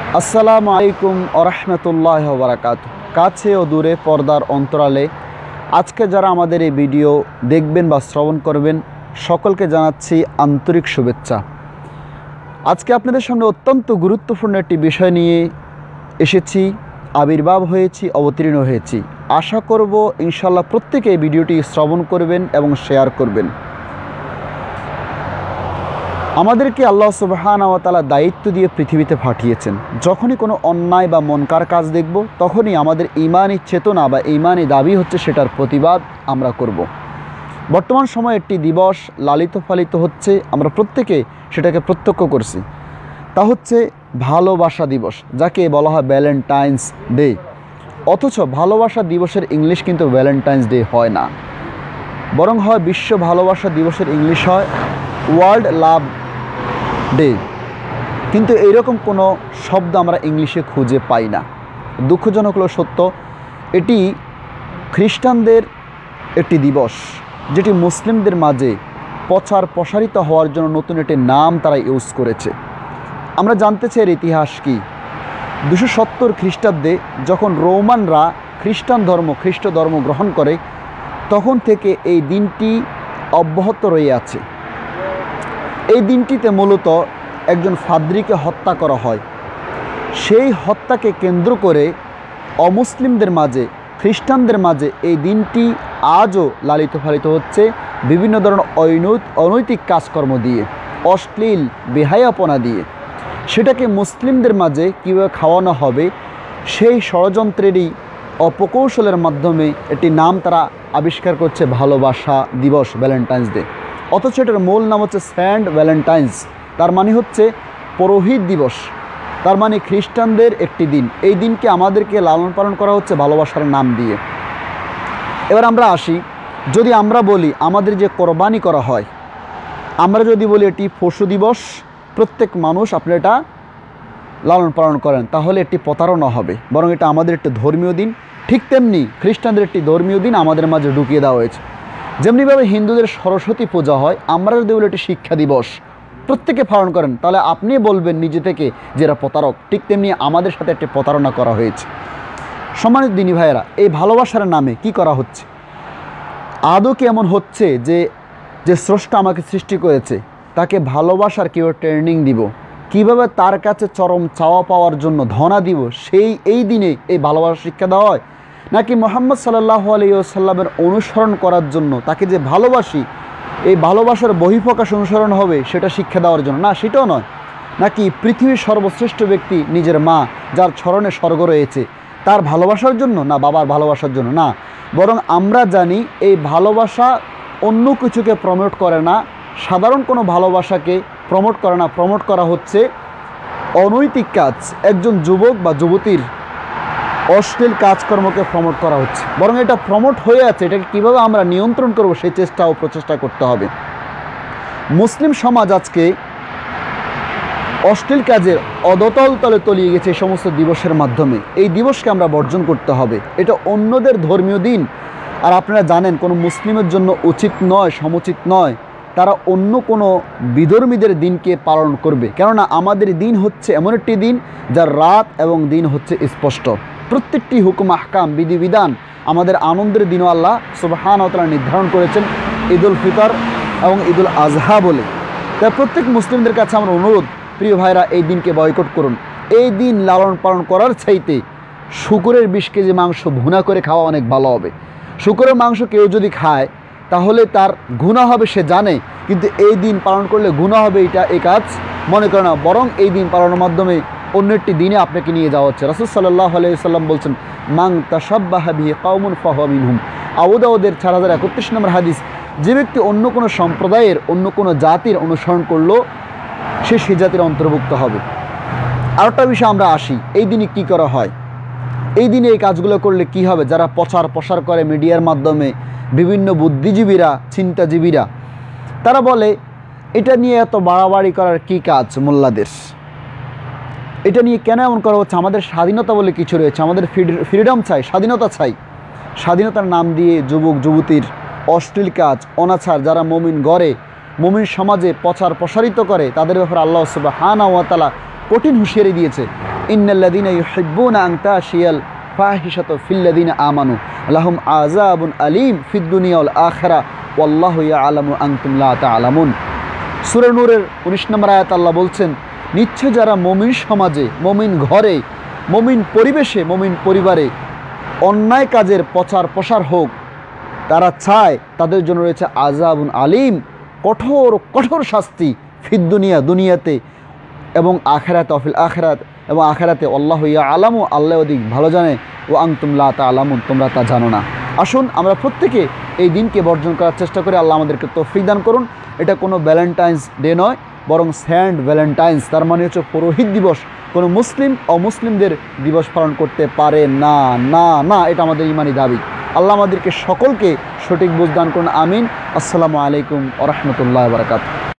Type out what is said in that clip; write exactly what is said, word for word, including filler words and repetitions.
আসসালামু আলাইকুম ওরহমতুল্লাহ বারাকাত। কাছে ও দূরে পর্দার অন্তরালে আজকে যারা আমাদের এই ভিডিও দেখবেন বা শ্রবণ করবেন সকলকে জানাচ্ছি আন্তরিক শুভেচ্ছা। আজকে আপনাদের সামনে অত্যন্ত গুরুত্বপূর্ণ একটি বিষয় নিয়ে এসেছি, আবির্ভাব হয়েছি, অবতীর্ণ হয়েছি। আশা করব ইনশাল্লাহ প্রত্যেকে এই ভিডিওটি শ্রবণ করবেন এবং শেয়ার করবেন। আমাদেরকে আল্লাহ সুবহানাহু ওয়া তাআলা দায়িত্ব দিয়ে পৃথিবীতে পাঠিয়েছেন। যখনই কোনো অন্যায় বা মনকার কাজ দেখব তখনই আমাদের ঈমানি চেতনা বা ঈমানি দাবি হচ্ছে সেটার প্রতিবাদ আমরা করব। বর্তমান সময়ে একটি দিবস লালিত পালিত হচ্ছে, আমরা প্রত্যেকে সেটাকে প্রত্যক্ষ করছি। তা হচ্ছে ভালোবাসা দিবস, যাকে বলা হয় ভ্যালেন্টাইন্স ডে। অথচ ভালোবাসা দিবসের ইংলিশ কিন্তু ভ্যালেন্টাইন্স ডে হয় না, বরং হয় বিশ্ব ভালোবাসা দিবসের ইংলিশ হয় ওয়ার্ল্ড লাভ ডে। কিন্তু এইরকম কোনো শব্দ আমরা ইংলিশে খুঁজে পাই না। দুঃখজনক হলো সত্য, এটি খ্রিস্টানদের একটি দিবস, যেটি মুসলিমদের মাঝে প্রচার প্রসারিত হওয়ার জন্য নতুন একটি নাম তারা ইউজ করেছে। আমরা জানতে চাই এর ইতিহাস কী। দুশো সত্তর খ্রিস্টাব্দে যখন রোমানরা খ্রিস্টান ধর্ম খ্রিস্ট ধর্ম গ্রহণ করে, তখন থেকে এই দিনটি অব্যাহত রয়ে আছে। এই দিনটিতে মূলত একজন ফাদ্রিকে হত্যা করা হয়। সেই হত্যাকে কেন্দ্র করে অমুসলিমদের মাঝে, খ্রিস্টানদের মাঝে এই দিনটি আজও লালিত পালিত হচ্ছে বিভিন্ন ধরনের অনৈতিক কাজকর্ম দিয়ে, অশ্লীল বেহায়াপনা দিয়ে। সেটাকে মুসলিমদের মাঝে কীভাবে খাওয়ানো হবে সেই ষড়যন্ত্রেরই অপকৌশলের মাধ্যমে একটি নাম তারা আবিষ্কার করছে, ভালোবাসা দিবস, ভ্যালেন্টাইন্স ডে। অথচ এটার মূল নাম হচ্ছে সেন্ট ভ্যালেন্টাইন্স, তার মানে হচ্ছে পুরোহিত দিবস, তার মানে খ্রিস্টানদের একটি দিন। এই দিনকে আমাদেরকে লালন পালন করা হচ্ছে ভালোবাসার নাম দিয়ে। এবার আমরা আসি, যদি আমরা বলি আমাদের যে কোরবানি করা হয়, আমরা যদি বলি এটি পশু দিবস, প্রত্যেক মানুষ আপনি এটা লালন পালন করেন, তাহলে একটি প্রতারণা হবে। বরং এটা আমাদের একটি ধর্মীয় দিন। ঠিক তেমনি খ্রিস্টানদের একটি ধর্মীয় দিন আমাদের মাঝে ঢুকিয়ে দেওয়া হয়েছে। যেমনিভাবে হিন্দুদের সরস্বতী পূজা হয়, আমরা যদি বলি এটি শিক্ষা দিবস, প্রত্যেকে পালন করেন, তাহলে আপনি বলবেন নিজে থেকে যে এরা প্রতারক। ঠিক তেমনি আমাদের সাথে একটি প্রতারণা করা হয়েছে। সম্মানিত দিনী ভাইয়েরা, এই ভালোবাসার নামে কি করা হচ্ছে? আদৌ কি এমন হচ্ছে যে যে স্রষ্টা আমাকে সৃষ্টি করেছে তাকে ভালোবাসার কীভাবে ট্রেনিং দিব, কিভাবে তার কাছে চরম চাওয়া পাওয়ার জন্য ধনা দিব, সেই এই দিনে এই ভালোবাসার শিক্ষা দেওয়া হয়? নাকি মুহাম্মদ সাল্লাল্লাহু আলাইহি ওয়াসাল্লামের অনুসরণ করার জন্য, তাকে যে ভালোবাসি এই ভালোবাসার বহিঃপ্রকাশ অনুসরণ হবে সেটা শিক্ষা দেওয়ার জন্য? না, সেটাও নয়। নাকি পৃথিবীর সর্বশ্রেষ্ঠ ব্যক্তি নিজের মা, যার চরণে স্বর্গ রয়েছে, তার ভালোবাসার জন্য? না, বাবার ভালোবাসার জন্য না। বরং আমরা জানি এই ভালোবাসা অন্য কিছুকে প্রমোট করে না, সাধারণ কোনো ভালোবাসাকে প্রমোট করে না। প্রমোট করা হচ্ছে অনৈতিক কাজ, একজন যুবক বা যুবতীর অশ্লীল কাজকর্মকে প্রমোট করা হচ্ছে। বরং এটা প্রমোট হয়ে আছে, এটাকে কীভাবে আমরা নিয়ন্ত্রণ করব সেই চেষ্টা ও প্রচেষ্টা করতে হবে। মুসলিম সমাজ আজকে অশ্লীল কাজের অদতল তলে তলিয়ে গেছে এই সমস্ত দিবসের মাধ্যমে। এই দিবসকে আমরা বর্জন করতে হবে। এটা অন্যদের ধর্মীয় দিন, আর আপনারা জানেন কোনো মুসলিমের জন্য উচিত নয়, সমুচিত নয় তারা অন্য কোনো বিধর্মীদের দিনকে পালন করবে। কেননা আমাদের দিন হচ্ছে এমন একটি দিন যার রাত এবং দিন হচ্ছে স্পষ্ট। প্রত্যেকটি হুকুম আহকাম, বিধিবিধান আমাদের আনন্দের দিনও আল্লাহ সুবহানাহু ওয়া তাআলা নির্ধারণ করেছেন ঈদুল ফিতর এবং ঈদুল আজহা বলে। তাই প্রত্যেক মুসলিমদের কাছে আমার অনুরোধ, প্রিয় ভাইরা, এই দিনকে বয়কট করুন। এই দিন লালন পালন করার চাইতে শূকরের বিশ কেজি মাংস ভুনা করে খাওয়া অনেক ভালো হবে। শূকরের মাংস কেউ যদি খায় তাহলে তার গুনাহ হবে, সে জানে, কিন্তু এই দিন পালন করলে গুনাহ হবে এটা এই কাজ মনে করে না। বরং এই দিন পালনের মাধ্যমে অন্য একটি দিনে আপনাকে নিয়ে যাওয়া হচ্ছে। রাসূল সাল্লাল্লাহু আলাইহি ওয়াসাল্লাম বলছেন, মান তাশাব্বাহা বিহি কওমুন ফাহুয়া মিনহুম। আবু দাউদের চার হাজার একত্রিশ নম্বর হাদিস, যে ব্যক্তি অন্য কোনো সম্প্রদায়ের, অন্য কোনো জাতির অনুসরণ করলো সে সে জাতির অন্তর্ভুক্ত হবে। আরেকটা বিষয় আমরা আসি, এই দিনে কি করা হয়? এই দিনে এই কাজগুলো করলে কি হবে? যারা প্রচার প্রসার করে মিডিয়ার মাধ্যমে, বিভিন্ন বুদ্ধিজীবীরা, চিন্তাজীবীরা, তারা বলে এটা নিয়ে এত বাড়াবাড়ি করার কি কাজ মোল্লাদের? এটা নিয়ে কেন এমন করা হচ্ছে? আমাদের স্বাধীনতা বলে কিছু রয়েছে, আমাদের ফ্রিডম চাই, স্বাধীনতা চাই। স্বাধীনতার নাম দিয়ে যুবক যুবতীর অশ্লীল কাজ, অনাচার, যারা মুমিন গড়ে, মুমিন সমাজে প্রচার প্রসারিত করে, তাদের ব্যাপারে আল্লাহ সুবহানাহু ওয়া তাআলা কঠিন হুঁশিয়ারি দিয়েছে, ইন্নাল্লাযীনা ইউহিব্বুনা আন তাশিয়াল ফাহিশাতু ফিল্লাযীনা আমানু লাহুম আযাবুন আলীম ফিদ দুনিয়া ওয়াল আখিরাহ ওয়াল্লাহু ইয়ালামু আনতুম লা তা'লামুন। সূরা নূরের উনিশ নম্বর আয়াত আল্লাহ বলছেন, নিশ্চয় যারা মুমিন সমাজে, মুমিন ঘরে, মুমিন পরিবেশে, মুমিন পরিবারে অন্যায় কাজের প্রচার প্রসার হোক, তারা চায় তাদের জন্য রয়েছে আযাবুন আলীম, কঠোর কঠোর শাস্তি, ফিদ দুনিয়া দুনিয়াতে, এবং আখিরাতে, অফিল আখিরাত, এবং আখিরাতে। আল্লাহু ইয়ালামু, আল্লাহ অধিক ভালো জানে, ও আনতুম লা তা'লামুন, তোমরা তা জানো না। আসুন আমরা প্রত্যেকে এই দিনকে বর্জন করার চেষ্টা করি। আল্লাহ আমাদেরকে তৌফিক দান করুন। এটা কোনো ভ্যালেন্টাইন্স ডে নয়, বরং সেন্ট ভ্যালেন্টাইন্স, তার মানে হচ্ছে পুরোহিত দিবস। কোনো মুসলিম অমুসলিমদের দিবস পালন করতে পারে না, না না, এটা আমাদের ইমানি দাবি। আল্লাহ আমাদেরকে সকলকে সঠিক বুঝ দান করুন, আমিন। আসসালামু আলাইকুম ওয়া রাহমাতুল্লাহি ওয়া বারাকাতুহু।